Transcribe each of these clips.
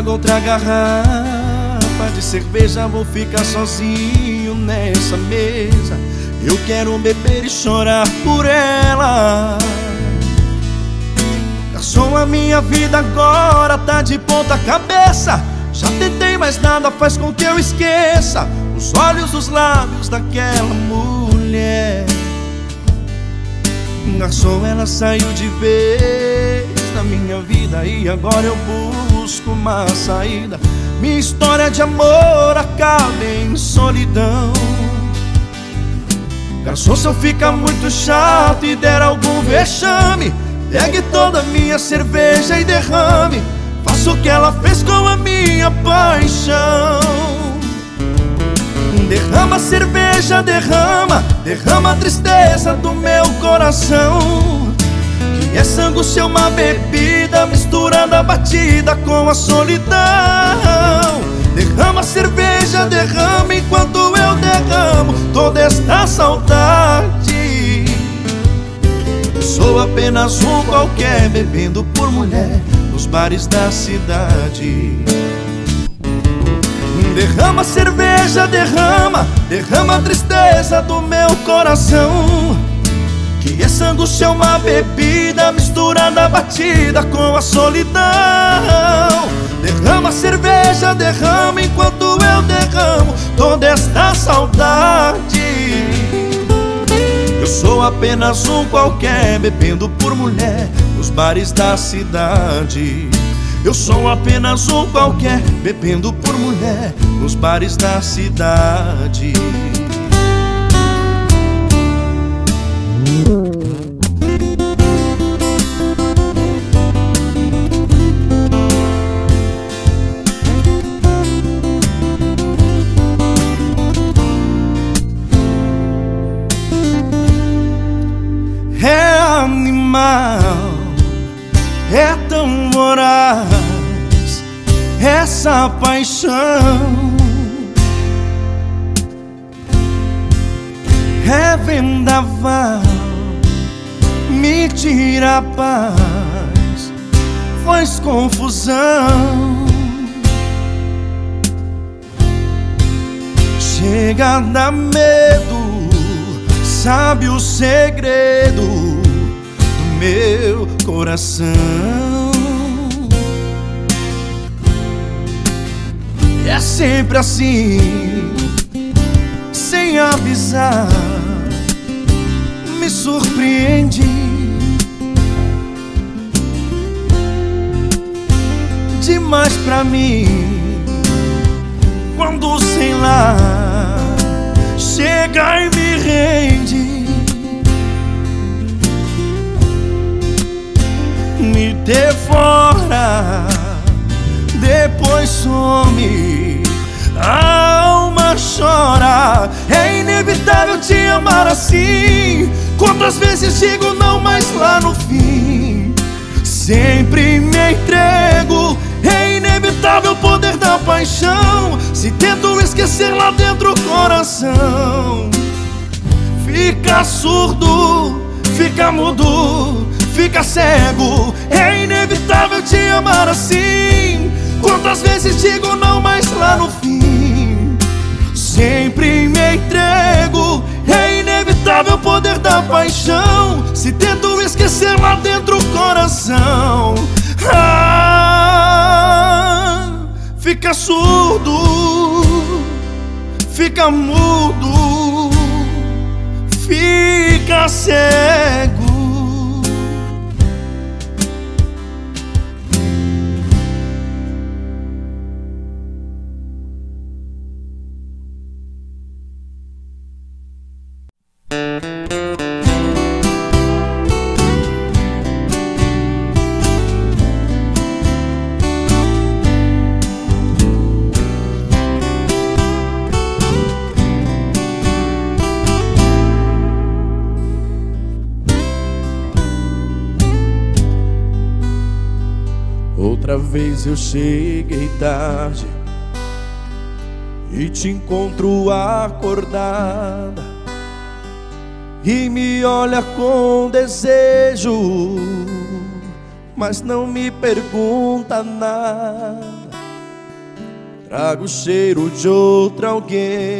traga outra garrafa de cerveja. Vou ficar sozinho nessa mesa. Eu quero beber e chorar por ela. Garçom, a minha vida agora tá de ponta cabeça. Já tentei, mas nada faz com que eu esqueça os olhos, os lábios daquela mulher. Garçom, ela saiu de vez da minha vida e agora eu busco uma saída. Minha história de amor acaba em solidão. Garçom, se eu ficar muito chato e der algum vexame, pegue toda a minha cerveja e derrame. Faça o que ela fez com a minha paixão. Derrama a cerveja, derrama, derrama a tristeza do meu coração. Que essa angústia é uma bebida misturando a batida com a solidão. Derrama a cerveja, derrama enquanto eu derramo toda esta saudade. Eu sou apenas um qualquer bebendo por mulher nos bares da cidade. Derrama a cerveja, derrama, derrama a tristeza do meu coração. Que essa angústia é uma bebida misturada, batida com a solidão. Derrama a cerveja, derrama enquanto eu derramo toda esta saudade. Eu sou apenas um qualquer bebendo por mulher nos bares da cidade. Eu sou apenas um qualquer bebendo por mulher nos bares da cidade. É animal, é tão voraz essa paixão. É vendaval, me tira a paz, faz confusão. Chega a dar medo, sabe o segredo do meu coração. É sempre assim, sem avisar, me surpreende. Demais pra mim, quando sei lá, chega e me rende. Me devora, depois some, a alma chora. É inevitável te amar assim. Quantas vezes digo não, mas lá no fim sempre me entrego. É inevitável o poder da paixão. Se tento esquecer lá dentro o coração fica surdo, fica mudo, fica cego. É inevitável te amar assim. Quantas vezes digo não, mas lá no fim sempre me entrego. É inevitável o poder da paixão. Se tento esquecer lá dentro o coração fica surdo, fica mudo, fica cego. Outra vez eu cheguei tarde e te encontro acordada e me olha com desejo, mas não me pergunta nada. trago o cheiro de outra alguém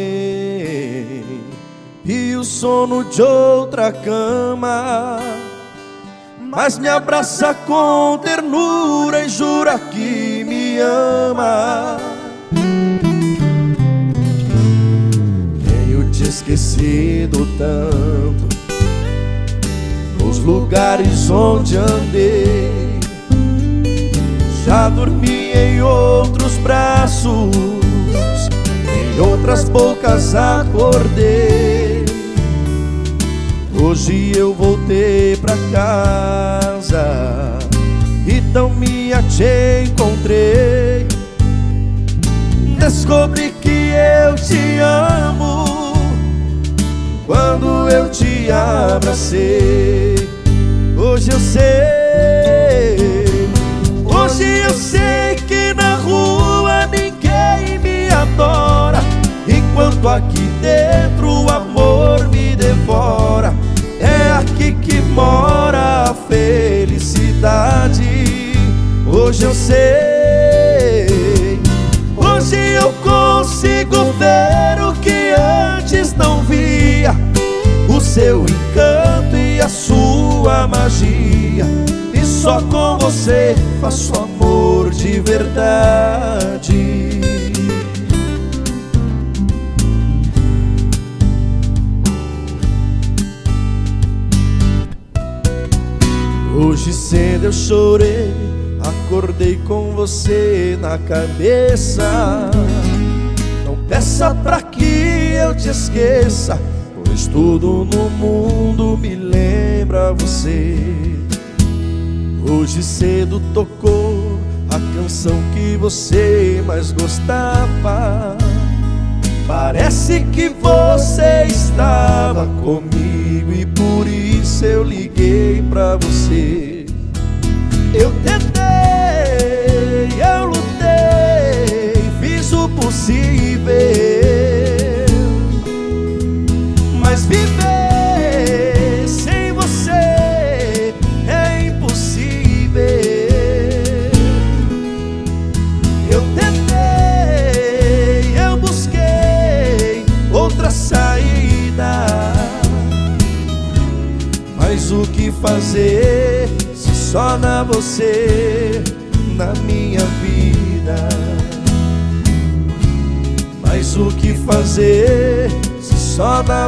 e o sono de outra cama, mas me abraça com ternura e jura que me ama. Tenho te esquecido tanto nos lugares onde andei, já dormi em outros braços, em outras bocas acordei. Hoje eu voltei pra casa e tão minha te encontrei. Descobri que eu te amo quando eu te abracei. Hoje eu sei, hoje eu sei que na rua ninguém me adora, enquanto aqui dentro o amor me devora. É aqui que mora a felicidade. Hoje eu sei, hoje eu consigo ver o que antes não via, o seu encanto e a sua magia. E só com você faço amor de verdade. Hoje cedo eu chorei, acordei com você na cabeça. Não peça pra que eu te esqueça, pois tudo no mundo me lembra você. Hoje cedo tocou a canção que você mais gostava. Parece que você estava comigo e por isso eu liguei pra você. Eu tentei, eu lutei, fiz o possível, mas viver sem você é impossível. Eu tentei, eu busquei outra saída, mas o que fazer se só dá você na minha vida? Mas o que fazer se só dá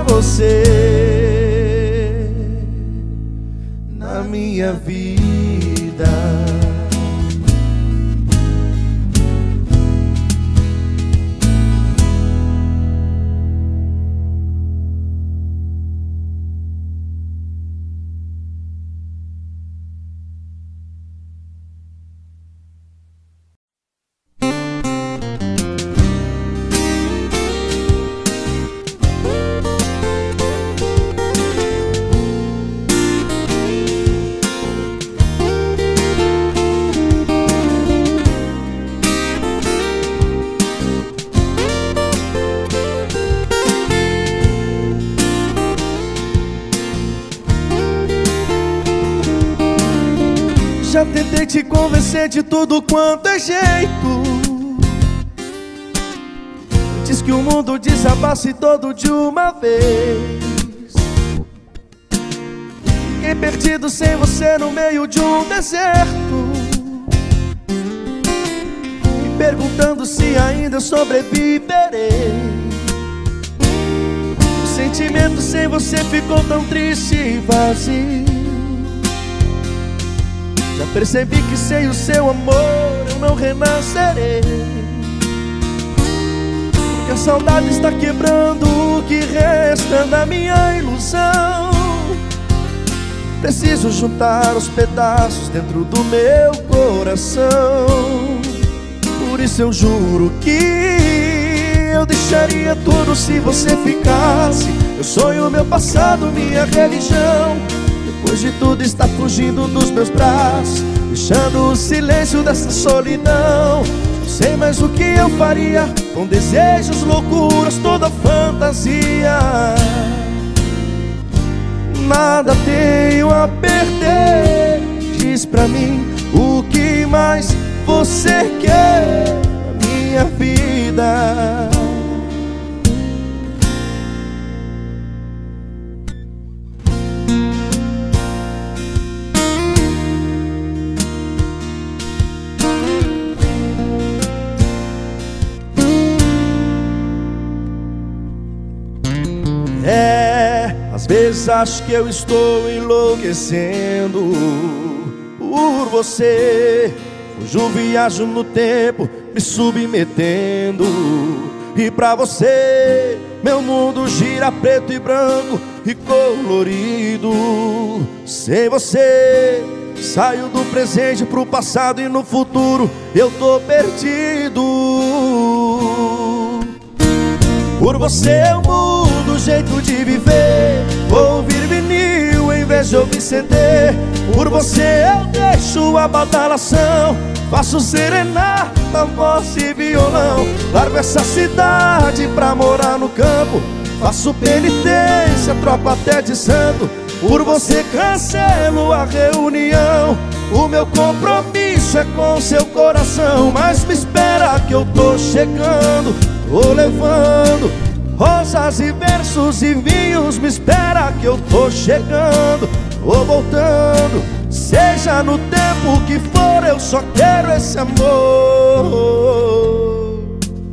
você na minha vida? Já tentei te convencer de tudo quanto é jeito. Diz que o mundo desabasse todo de uma vez. Fiquei perdido sem você no meio de um deserto, me perguntando se ainda sobreviverei. O sentimento sem você ficou tão triste e vazio. Já percebi que sem o seu amor eu não renascerei, porque a saudade está quebrando o que resta da minha ilusão. Preciso juntar os pedaços dentro do meu coração. Por isso eu juro que eu deixaria tudo se você ficasse. Meu sonho, meu passado, minha religião. Depois de tudo está fugindo dos meus braços, deixando o silêncio dessa solidão. Não sei mais o que eu faria com desejos, loucuras, toda fantasia. Nada tenho a perder. Diz pra mim o que mais você quer na minha vida. Às vezes acho que eu estou enlouquecendo por você. Fujo, viajo no tempo, me submetendo. E pra você, meu mundo gira preto e branco e colorido. Sem você, saio do presente pro passado e no futuro eu tô perdido. Por você eu mudo o jeito de viver, vou ouvir vinil em vez de ouvir CD. Por você eu deixo a badalação, faço serenata, voz e violão. Largo essa cidade pra morar no campo, faço penitência, troco até de santo. Por você cancelo a reunião, o meu compromisso é com seu coração. Mas me espera que eu tô chegando, tô levando rosas e versos e vinhos. Me espera que eu tô chegando, tô voltando. Seja no tempo que for, eu só quero esse amor.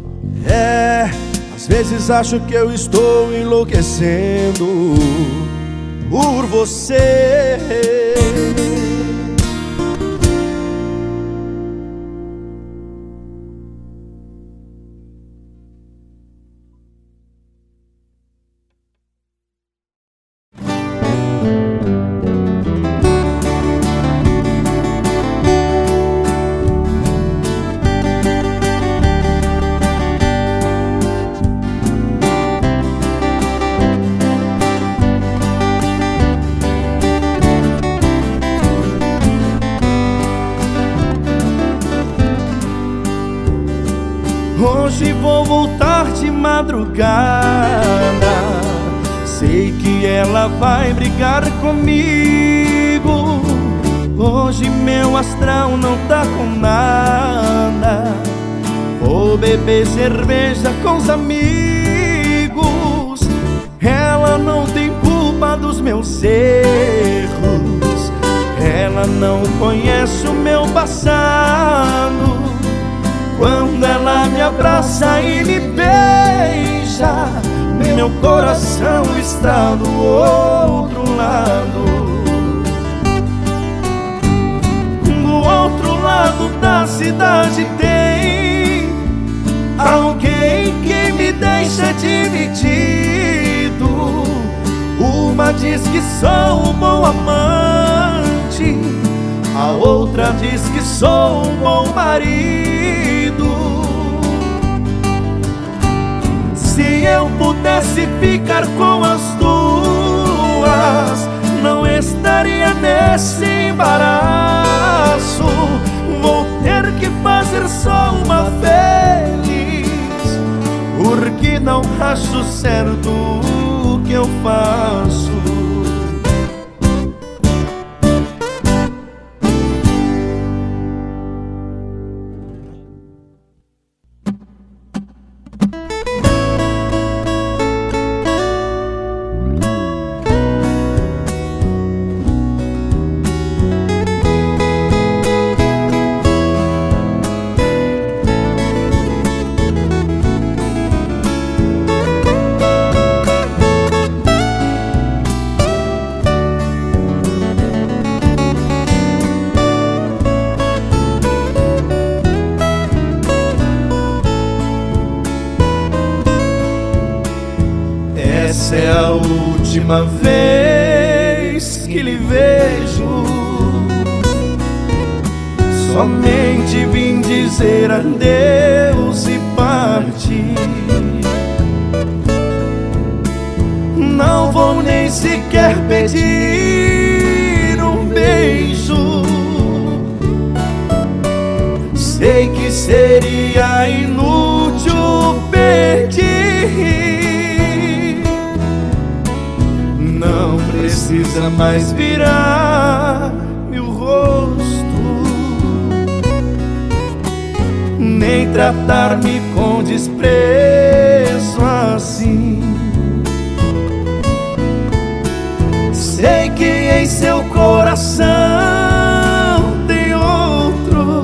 Às vezes acho que eu estou enlouquecendo por você. Hoje vou voltar de madrugada, sei que ela vai brigar comigo. Hoje meu astral não tá com nada, vou beber cerveja com os amigos. Ela não tem culpa dos meus erros, ela não conhece o meu passado. Quando ela me abraça e me beija, meu coração está do outro lado. Do outro lado da cidade tem alguém que me deixa dividido. Uma diz que sou um bom amante, a outra diz que sou um bom marido. Se eu pudesse ficar com as duas, não estaria nesse embaraço. Vou ter que fazer só uma feliz, porque não acho certo o que eu faço. Essa é a última vez que lhe vejo. Somente vim dizer adeus e partir. Não vou nem sequer pedir um beijo. Sei que seria inútil pedir. Não precisa mais virar meu rosto, nem tratar-me com desprezo assim. Sei que em seu coração tem outro,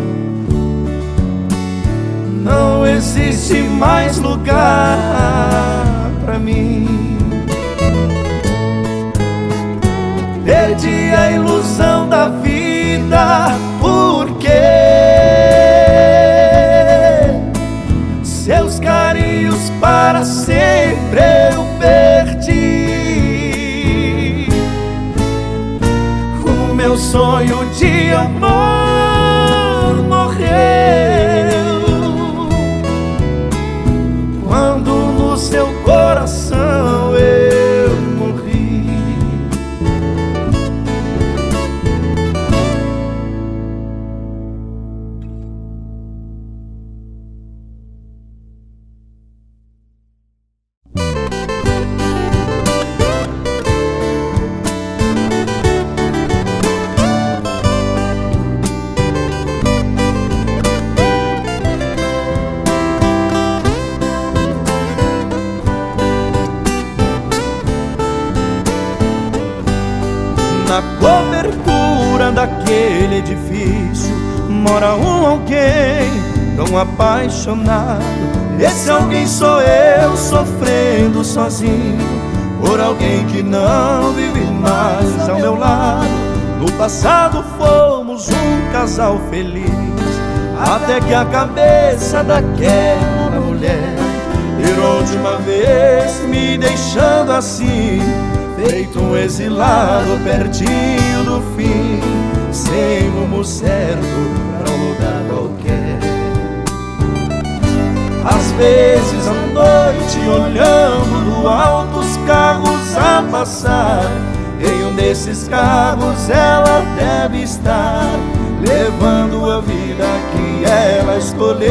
não existe mais lugar pra mim. vida, porque seus carinhos para sempre eu perdi. O meu sonho de amor morreu quando no seu coração eu morri. Na cobertura daquele edifício mora alguém tão apaixonado. Esse alguém sou eu, sofrendo sozinho por alguém que não vive mais ao meu lado. No passado fomos um casal feliz, até que a cabeça daquela mulher virou de uma vez, me deixando assim, feito um exilado pertinho do fim, sem rumo certo pra um lugar qualquer. Às vezes à noite, olhando do alto os carros a passar, em um desses carros ela deve estar, levando a vida que ela escolheu.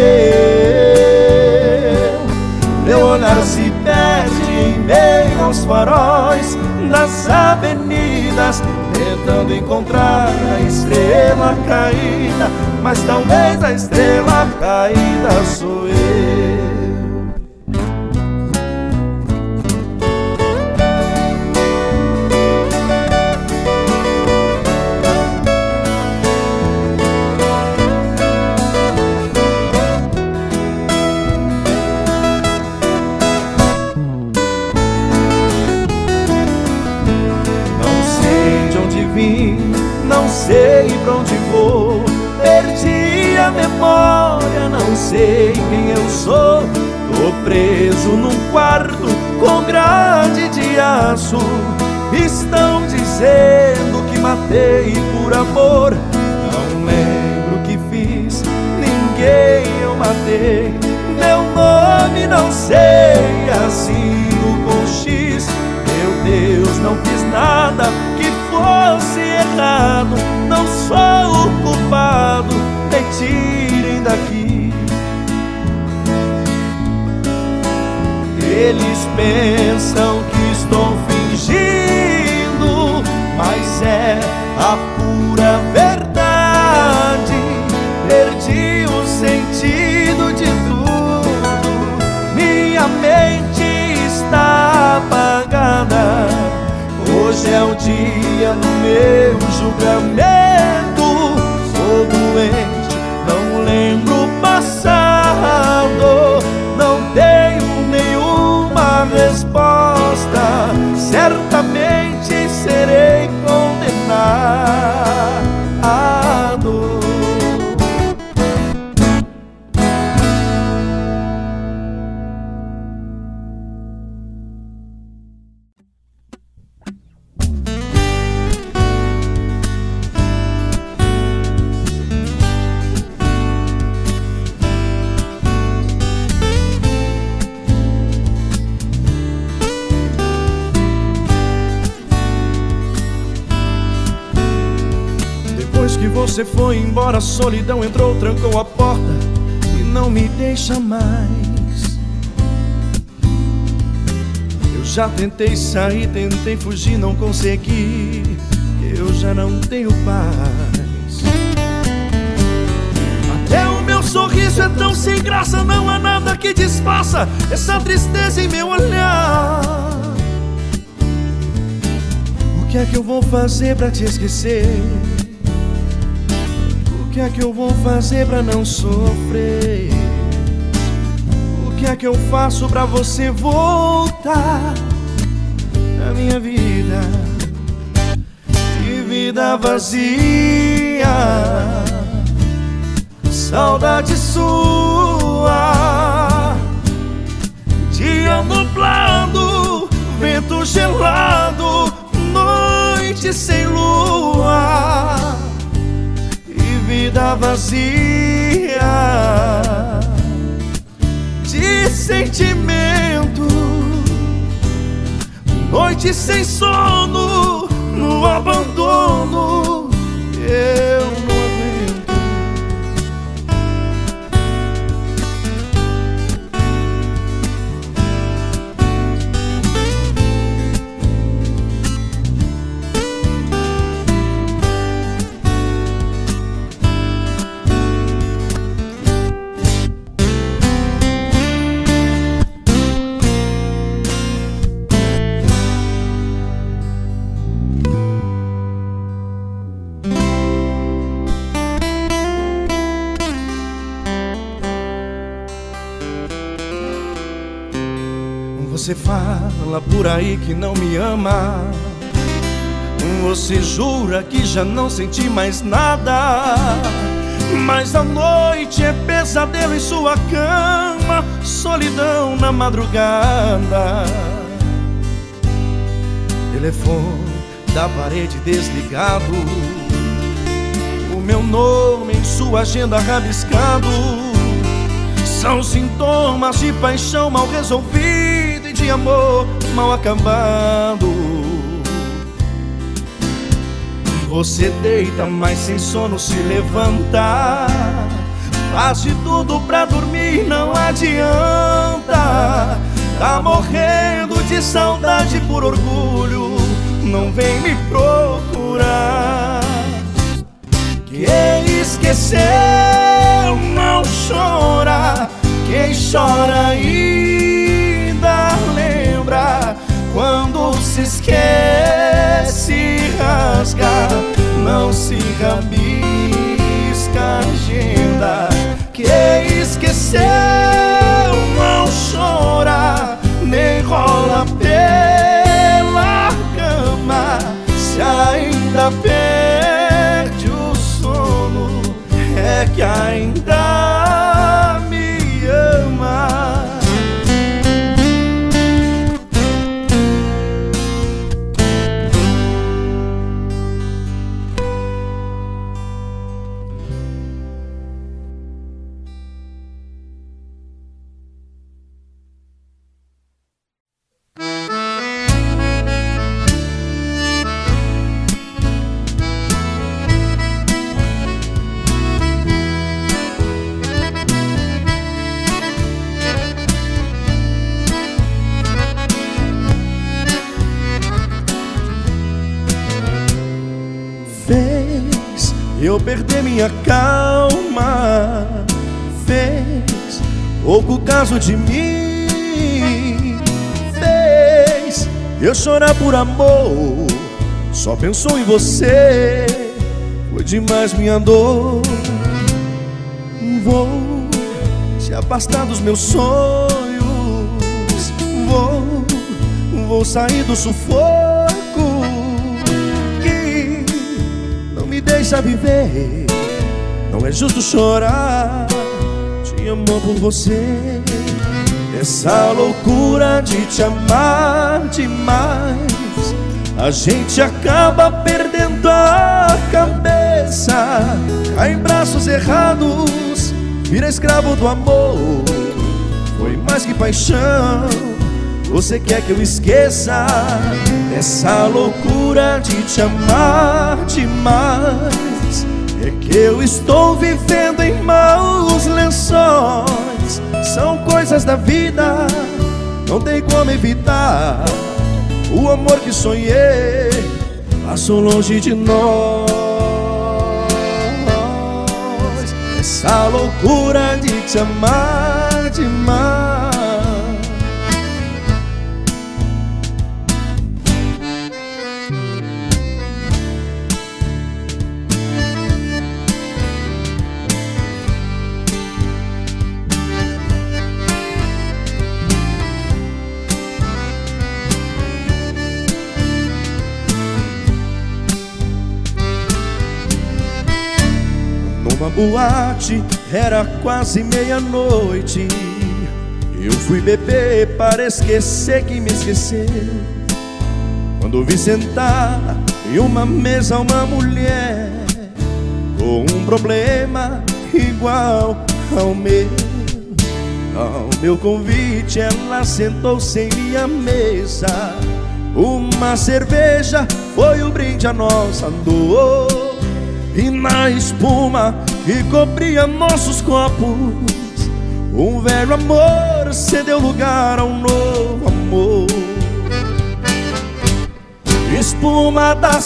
Meu olhar se perde em meio aos faróis das avenidas, tentando encontrar a estrela caída, mas talvez a estrela caída sou eu. Não sei pra onde vou, perdi a memória, não sei quem eu sou. Tô preso num quarto com grade de aço, estão dizendo que matei por amor. Não lembro o que fiz, ninguém eu matei. Meu nome não sei, assino com X. Meu Deus, não fiz nada que fosse errado, não sou o culpado, me tirem daqui. Eles pensam que estou fingindo, mas é a pura verdade. Perdi o sentido de tudo, minha mente está apagada. Hoje é o dia do meu julgamento. Sou doente, não lembro o passado, não tenho nenhuma resposta. Certamente serei condenado. Depois que você foi embora, a solidão entrou, trancou a porta e não me deixa mais. Eu já tentei sair, tentei fugir, não consegui. Eu já não tenho paz. Até o meu sorriso é tão sem graça, não há nada que disfarça essa tristeza em meu olhar. O que é que eu vou fazer pra te esquecer? O que é que eu vou fazer pra não sofrer? O que é que eu faço pra você voltar à minha vida? Que vida vazia. saudade sua. Dia nublado, vento gelado, noite sem lua e vida vazia de sentimento. Noite sem sono, no abandono, eu não aguento. Você fala por aí que não me ama, você jura que já não senti mais nada, mas a noite é pesadelo em sua cama, solidão na madrugada. Telefone da parede desligado, o meu nome em sua agenda rabiscado, são sintomas de paixão mal resolvida e de amor mal acabado. Você deita, mas sem sono se levantar, faz de tudo pra dormir, não adianta. Tá morrendo de saudade por orgulho, não vem me procurar. Quem esqueceu não chora, quem chora ainda lembra. Quando se esquece, rasga, não se rabisca a agenda. Quem esqueceu não chora, nem rola pela cama. Se ainda perde o sono, é que ainda me ama. Fez eu perder minha calma, fez pouco caso de mim, fez eu chorar por amor, só pensou em você, foi demais minha dor. Vou te afastar dos meus sonhos, vou sair do sufoco me deixa viver. Não é justo chorar de amor por você. Essa loucura de te amar demais, a gente acaba perdendo a cabeça, cai em braços errados, vira escravo do amor. Foi mais que paixão, você quer que eu esqueça? Essa loucura de te amar demais é que eu estou vivendo em maus lençóis. São coisas da vida, não tem como evitar. O amor que sonhei passou longe de nós. Essa loucura de te amar demais. numa boate, era quase meia-noite. Eu fui beber para esquecer que me esqueceu. Quando vi sentar em uma mesa uma mulher com um problema igual ao meu. Ao meu convite ela sentou-se em minha mesa. Uma cerveja foi o brinde a nossa dor. E na espuma que cobria nossos copos, um velho amor cedeu lugar a um novo amor. Espuma da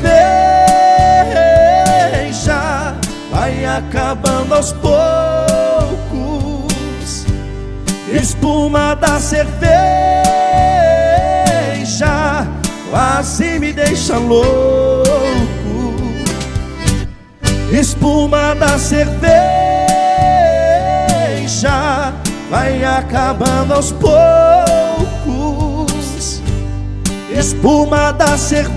cerveja vai acabando aos poucos. Espuma da cerveja quase me deixa louco. Espuma da cerveja vai acabando aos poucos. Espuma da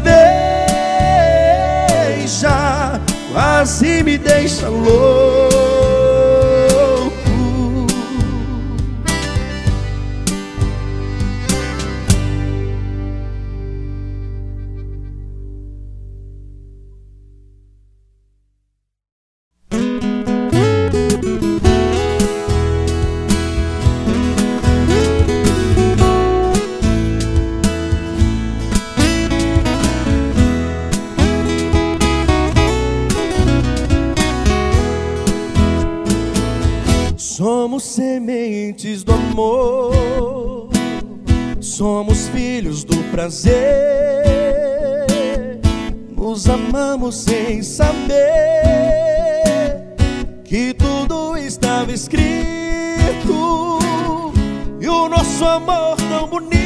cerveja quase me deixa louco. Somos sementes do amor, somos filhos do prazer. Nos amamos sem saber que tudo estava escrito. E o nosso amor tão bonito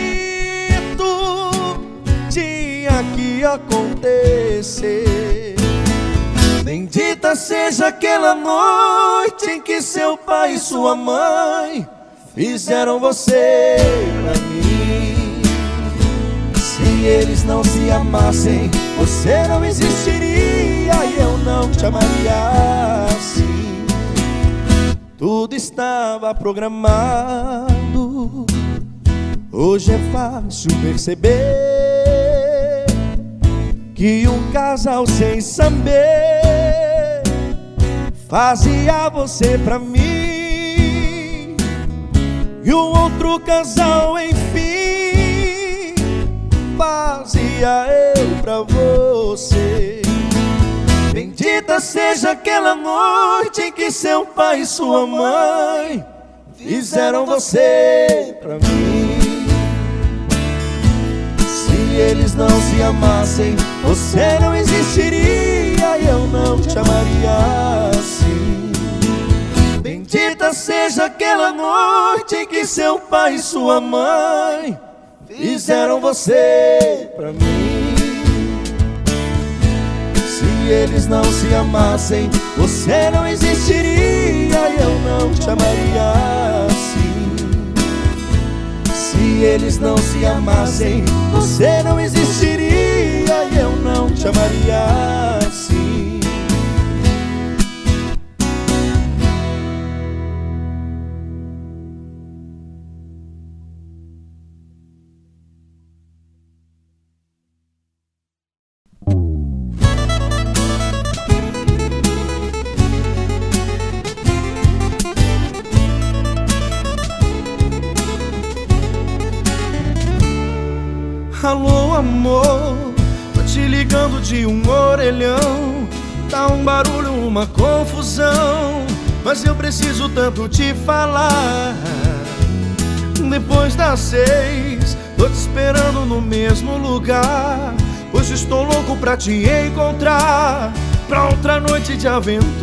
tinha que acontecer. Bendita seja aquela noite em que seu pai e sua mãe fizeram você pra mim. Se eles não se amassem, você não existiria e eu não te amaria assim. Tudo estava programado. Hoje é fácil perceber que um casal sem saber fazia você pra mim e um outro casal, enfim, fazia eu pra você. Bendita seja aquela noite em que seu pai e sua mãe fizeram você pra mim. Se eles não se amassem, você não existiria e eu não te amaria assim. Bendita seja aquela noite em que seu pai e sua mãe fizeram você pra mim. Se eles não se amassem, você não existiria e eu não te amaria assim. Se eles não se amassem, você não existiria e eu não te amaria assim. Alô, amor, tô te ligando de um orelhão. Tá um barulho, uma confusão, mas eu preciso tanto te falar. Depois das 6, tô te esperando no mesmo lugar, pois estou louco pra te encontrar, pra outra noite de aventura.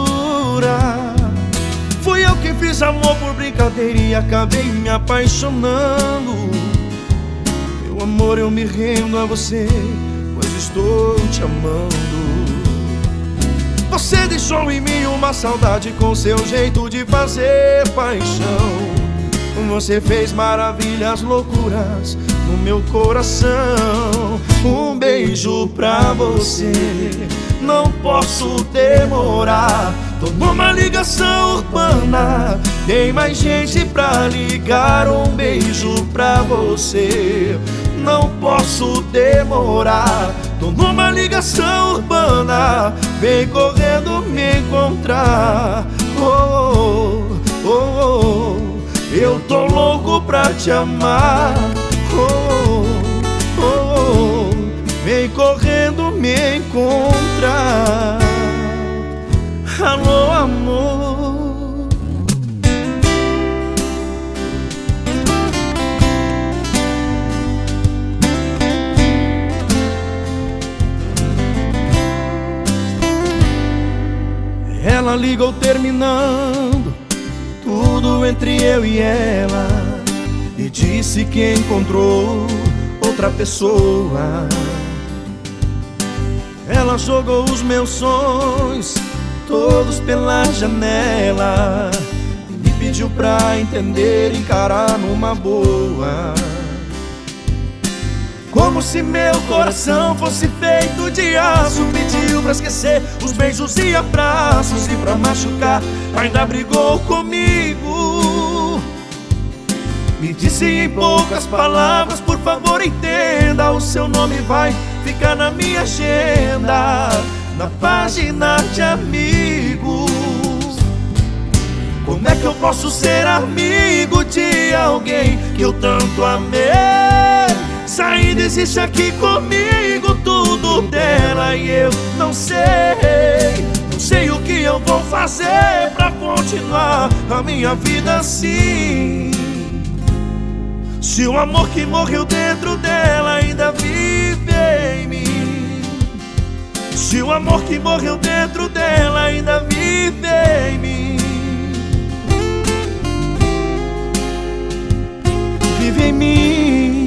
Fui eu que fiz amor por brincadeira e acabei me apaixonando. Amor, eu me rendo a você, pois estou te amando. Você deixou em mim uma saudade com seu jeito de fazer paixão. Você fez maravilhas, loucuras no meu coração. Um beijo pra você, não posso demorar. Tô numa ligação urbana, tem mais gente pra ligar um beijo pra você. Não posso demorar. Tô numa ligação urbana, vem correndo me encontrar. Oh, oh, oh, oh. Eu tô louco pra te amar. Oh, oh, oh, oh. Vem correndo me encontrar. Alô, amor. Ela ligou terminando tudo entre eu e ela e disse que encontrou outra pessoa. Ela jogou os meus sonhos todos pela janela e me pediu pra entender e encarar numa boa. Como se meu coração fosse feito de aço, pediu pra esquecer os beijos e abraços, e pra machucar ainda brigou comigo. Me disse em poucas palavras: por favor entenda, o seu nome vai ficar na minha agenda, na página de amigos. Como é que eu posso ser amigo de alguém que eu tanto amei? Se ainda existe aqui comigo tudo dela e eu não sei. Não sei o que eu vou fazer pra continuar a minha vida assim. Se o amor que morreu dentro dela ainda vive em mim. Se o amor que morreu dentro dela ainda vive em mim. Vive em mim.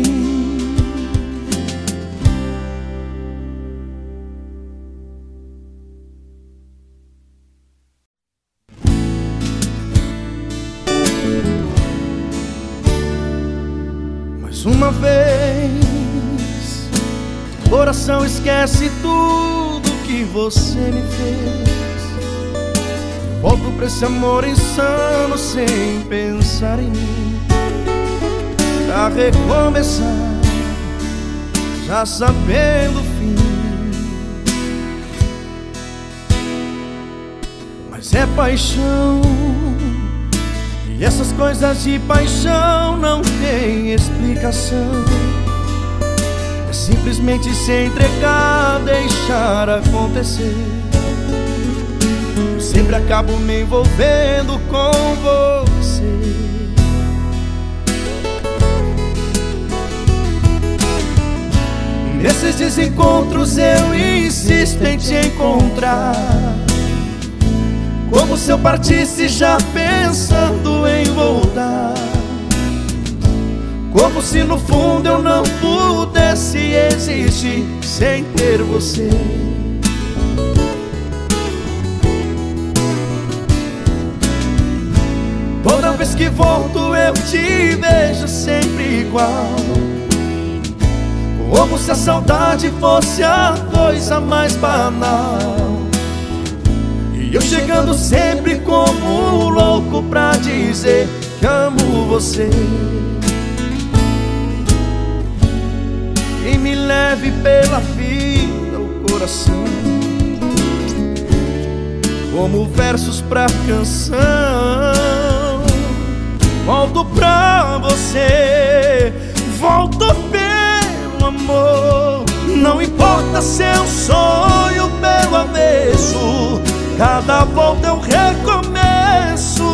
Mais uma vez, o coração esquece tudo que você me fez. Volto pra esse amor insano sem pensar em mim, pra recomeçar, já sabendo o fim. Mas é paixão, e essas coisas de paixão não tem explicação. É simplesmente se entregar, deixar acontecer. Eu sempre acabo me envolvendo com você. Nesses desencontros eu insisto em te encontrar, como se eu partisse já pensando em voltar. Como se no fundo eu não pudesse existir sem ter você. Toda vez que volto eu te vejo sempre igual, como se a saudade fosse a coisa mais banal. E eu chegando sempre como louco pra dizer que amo você. E me leve pela vida o coração, como versos pra canção. Volto pra você, volto pelo amor. Não importa se é um sonho pelo avesso, cada volta é um recomeço.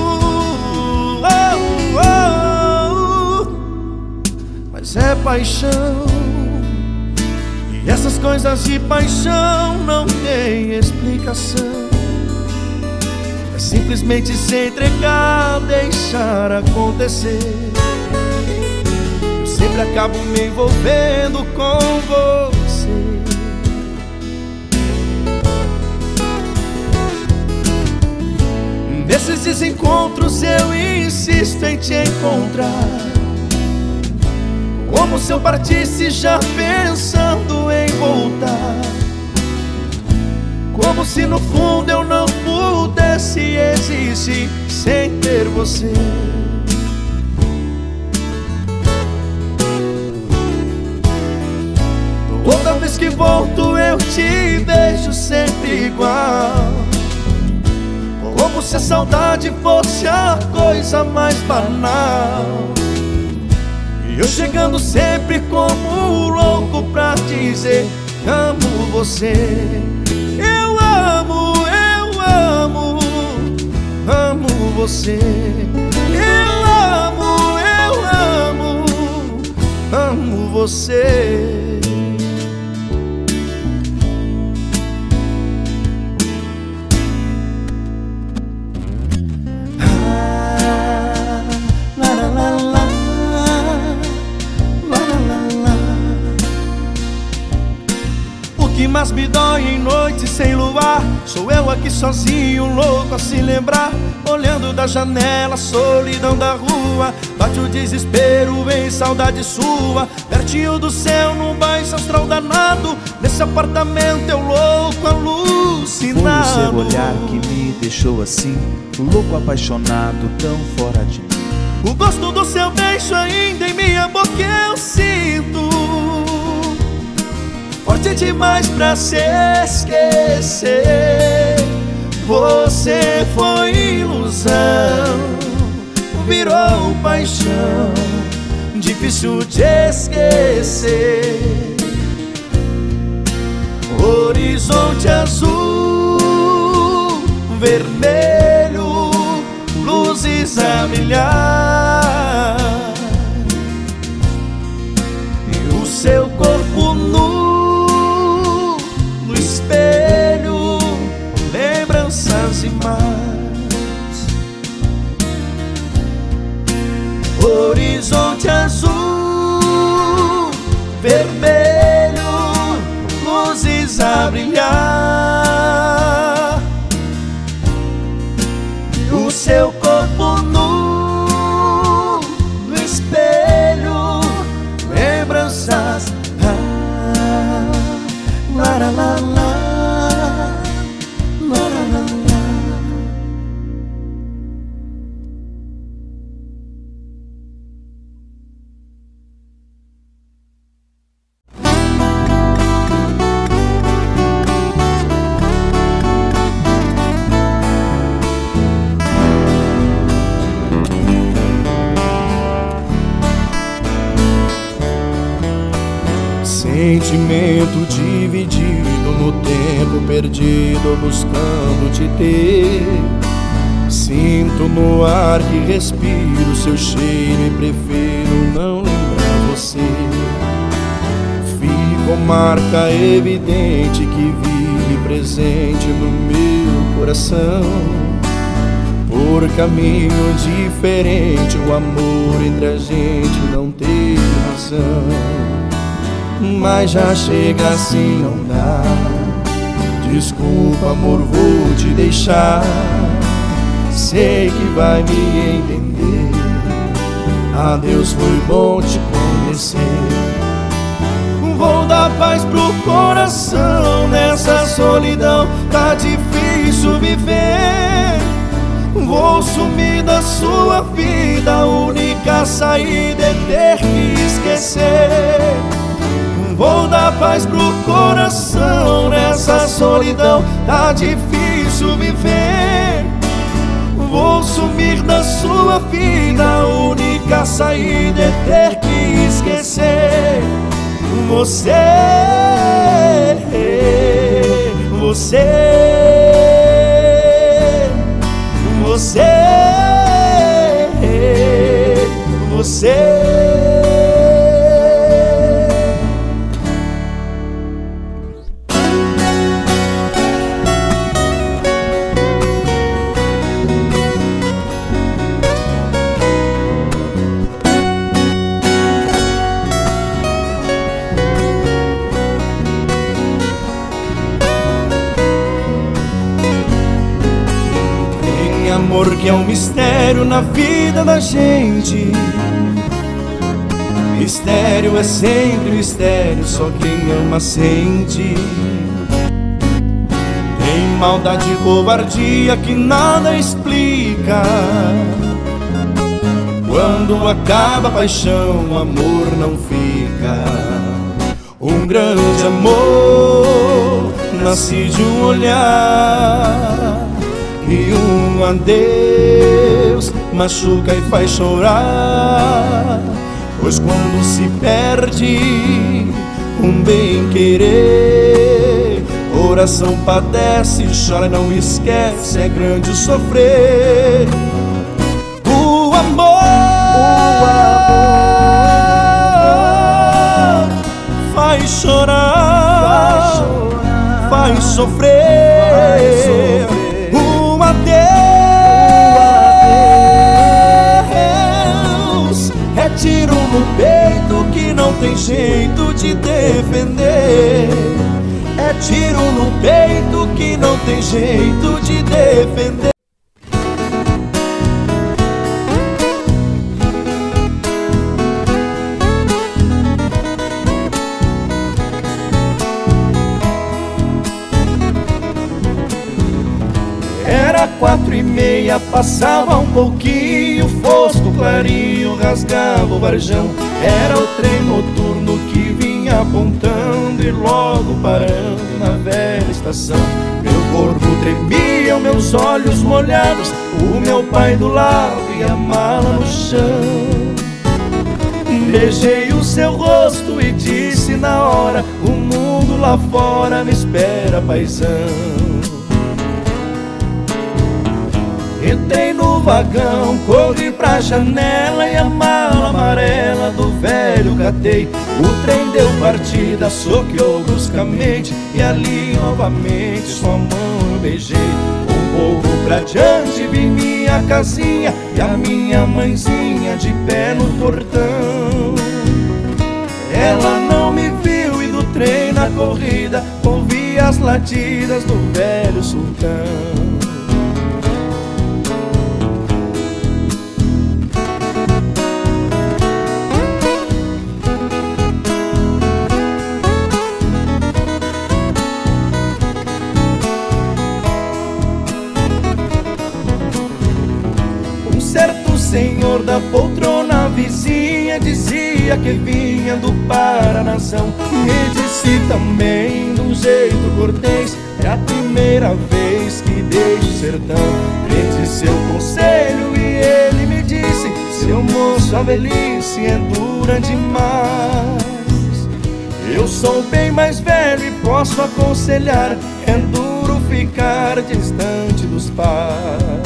Oh, oh, oh. Mas é paixão, e essas coisas de paixão não tem explicação. É simplesmente se entregar, deixar acontecer. Eu sempre acabo me envolvendo com você. Nesses desencontros eu insisto em te encontrar, como se eu partisse já pensando em voltar. como se no fundo eu não pudesse existir sem ter você. Toda vez que volto eu te vejo sempre igual, como se a saudade fosse a coisa mais banal. E eu chegando sempre como louco pra dizer: amo você. Eu amo, amo você. Eu amo você. O que mais me dói em noite sem luar, sou eu aqui sozinho, louco a se lembrar, olhando da janela, solidão da rua. Bate o desespero em saudade sua, pertinho do céu num baixo astral danado. Nesse apartamento eu louco, alucinado. Foi o seu olhar que me deixou assim, louco, apaixonado, tão fora de mim. O gosto do seu beijo ainda em minha boca eu sinto, forte demais pra se esquecer. Você foi ilusão, virou paixão, difícil de esquecer. Horizonte azul, vermelho, luzes a brilhar, e o seu corpo nu no espelho, lembranças e mais. Horizonte azul, vermelho, luzes a brilhar, o seu corpo nu no espelho, lembranças. La la la la, la la la la. Sentimento dividido no tempo perdido, buscando te ter. Sinto no ar que respiro seu cheiro e prefiro não lembrar você. Ficou marca evidente que vive presente no meu coração. Por caminho diferente, o amor entre a gente não teve razão. Mas já chega assim, não dá. Desculpa, amor, vou te deixar. Sei que vai me entender. Adeus, foi bom te conhecer. Vou dar paz pro coração. Nessa solidão tá difícil viver. Vou sumir da sua vida. A única saída é ter que esquecer. Vou dar paz pro coração. Nessa solidão tá difícil viver. Vou sumir da sua vida. A única saída é ter que esquecer. Você, você, você, você. Amor que é um mistério na vida da gente. Mistério é sempre mistério, só quem ama sente. maldade e covardia que nada explica. Quando acaba a paixão, o amor não fica. Um grande amor nasce de um olhar, e um adeus machuca e faz chorar. Pois quando se perde um bem-querer, coração padece, chora e não esquece, é grande o sofrer. O amor faz chorar, faz sofrer. Um adeus é tiro no peito que não tem jeito de defender. É tiro no peito que não tem jeito de defender. Era 4:30, passava um pouquinho, fosco clarinho rasgava o varjão. Era o trem noturno que vinha apontando e logo parando na velha estação. Meu corpo tremia, meus olhos molhados, o meu pai do lado e a mala no chão. Beijei o seu rosto e disse na hora: o mundo lá fora me espera, paizão. Entrei no vagão, corri pra janela e a mala amarela do velho catei. O trem deu partida, soqueou bruscamente e ali novamente sua mão eu beijei. Um pouco pra diante vi minha casinha e a minha mãezinha de pé no portão. Ela não me viu e do trem na corrida ouvi as latidas do velho sultão. Certo senhor da poltrona vizinha dizia que vinha do Paranazão. Me disse também de um jeito cortês: é a primeira vez que deixo o sertão. Pedi seu conselho e ele me disse: seu moço, a velhice é dura demais. Eu sou bem mais velho e posso aconselhar: é duro ficar distante dos pais.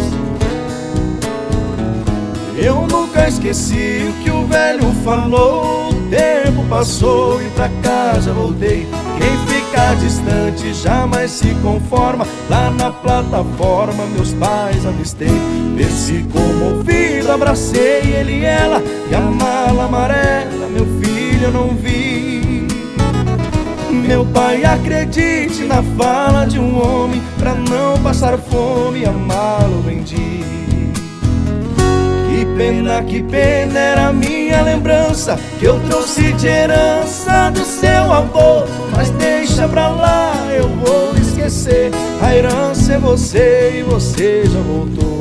Eu nunca esqueci o que o velho falou. O tempo passou e pra casa voltei. Quem fica distante jamais se conforma. Lá na plataforma meus pais avistei. Desci comovido, abracei ele e ela, e a mala amarela, meu filho, eu não vi. Meu pai, acredite na fala de um homem, pra não passar fome a mala eu vendi. Que pena, era a minha lembrança que eu trouxe de herança do seu avô. Mas deixa pra lá, eu vou esquecer. A herança é você e você já voltou.